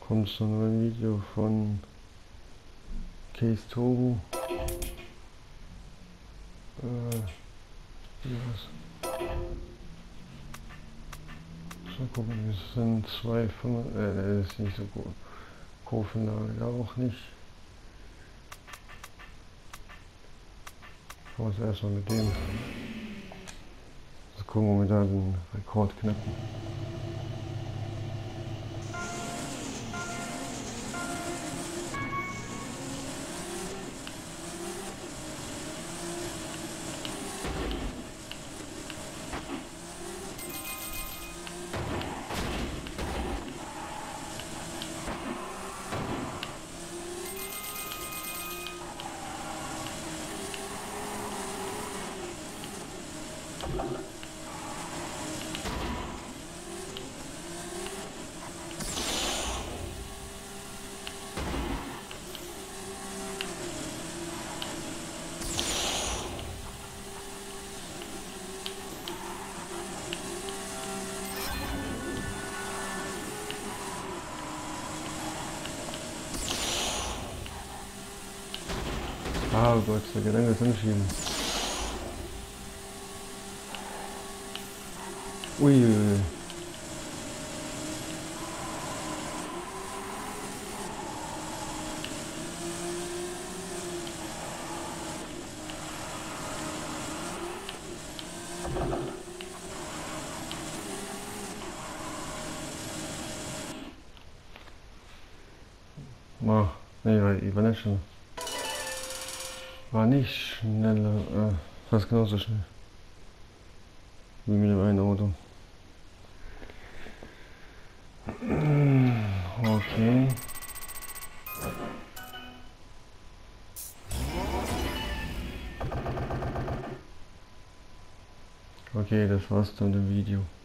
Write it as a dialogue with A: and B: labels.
A: kommt so ein Video von Case Togo. So gucken, es sind zwei von, das ist nicht so gut. Kurvenlage ja auch nicht. Ich muss erstmal mit dem. Also gucken, ob wir da den Rekord knacken. Ah Gott, der Gedanke ist entschieden. Ui. Nee, war nicht schnell. War nicht schneller, fast genauso schnell. Wie mit dem einen Auto. Okay. Okay, das war's dann mit dem Video.